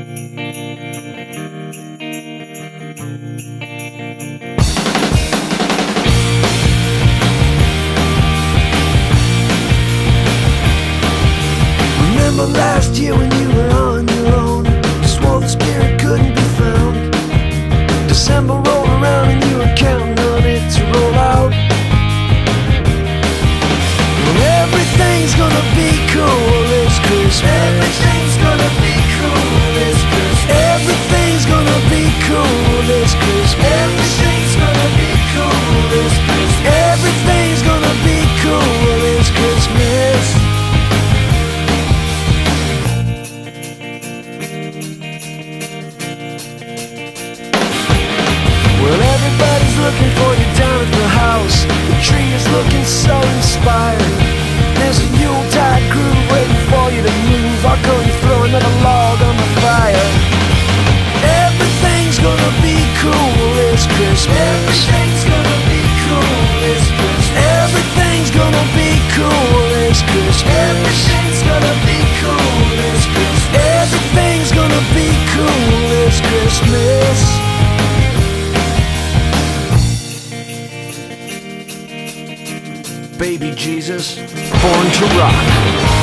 Remember last year when you were on your own, swore the spirit couldn't be found. December rolled around and you were counting on it to roll out. Well, everything's gonna be cool this Christmas. Everything's gonna be cool this Christmas. Everything's gonna be cool this Christmas. Everything's gonna be cool this Christmas. Everything's gonna be cool this Christmas. Well, everybody's looking for you down at the house. The tree is looking so inspired. There's a Yuletide groove waiting for you to move. I'll go and throw another log on the fire. Everything's gonna be cool this Christmas. Everything's gonna be cool this Christmas. Everything's gonna be cool this Christmas. Everything's gonna be cool this Christmas. Everything's gonna be cool this Christmas. Baby Jesus, born to rock.